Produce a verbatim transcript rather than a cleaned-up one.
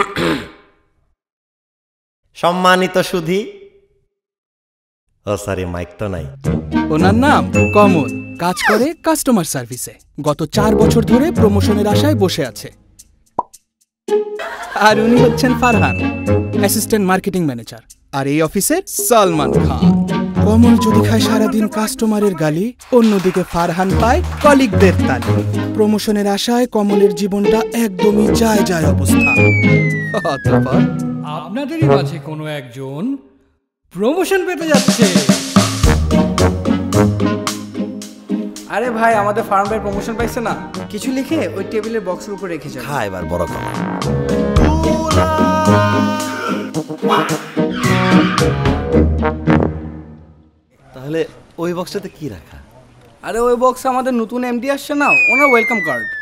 সম্মানিত সুধী, ও sorry mic তো নাই। ওনার নাম কমল, কাজ করে কাস্টমার সার্ভিসে। গত চার বছর ধরে প্রমোশনের আশায় বসে আছে। আর উনি হচ্ছেন ফারহান, অ্যাসিস্ট্যান্ট মার্কেটিং ম্যানেজার। আর এই অফিসের সালমান খান। কমল যদি খায় সারাদিন কাস্টমারের গালি, অন্যদিকে ফারহান পায় কলিগদের তালি। প্রমোশনের আশায় কমলের জীবনটা একদমই যায় যায় অবস্থা। অতঃপর আপনাদেরই মাঝে কোনো একজন প্রমোশন পেতে যাচ্ছে। আরে ভাই, আমাদের ফার্ম ভাই প্রমোশন পাইছে না, কিছু লিখে ওই টেবিলের বক্সের উপর রেখে যাবে। হ্যাঁ, এবার বড় কথা। তাহলে ওই বক্সটাতে কি রাখা? আরে ওই বক্সে আমাদের নতুন এমডি আসছে না, ওনার ওয়েলকাম কার্ড।